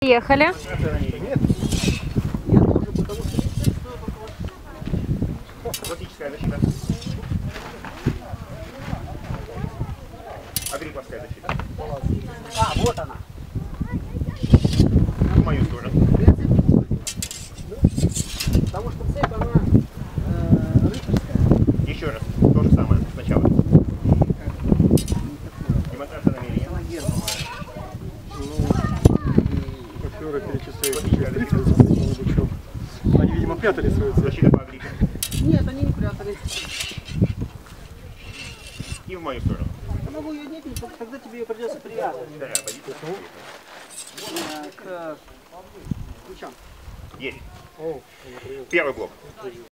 Ехали. Классическая защита. Агрикорская защита. А, вот она. В мою сторону. Потому что цепь, она рыцарская. Еще раз. То же самое. Сначала. Демонстрация намерения. Она гербовая. Актеры перечисляют через 30, они, видимо, прятали свою цель. Защита по агрику. Нет, они не прятали. И в мою сторону. Я могу ее не пить, тогда тебе ее придется привязывать. Вторая позиция. К ключам. Есть. Первый блок.